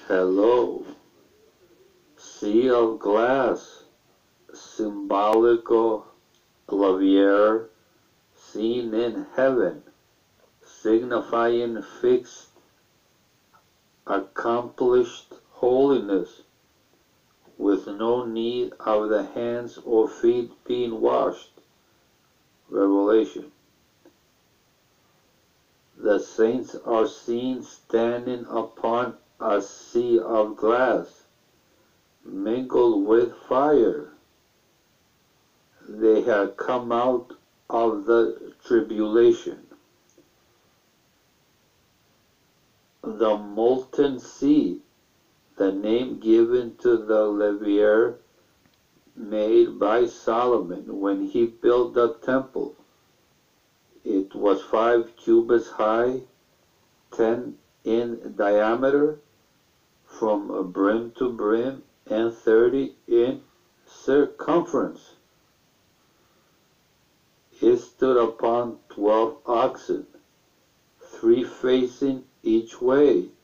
Hello, sea of glass, symbolical lavier, seen in heaven, signifying fixed, accomplished holiness, with no need of the hands or feet being washed. Revelation. The saints are seen standing upon a sea of glass, mingled with fire. They had come out of the tribulation. The molten sea, the name given to the laver made by Solomon when he built the temple. It was 5 cubits high, 10 in diameter from brim to brim, and 30 in circumference. It stood upon 12 oxen, 3 facing each way,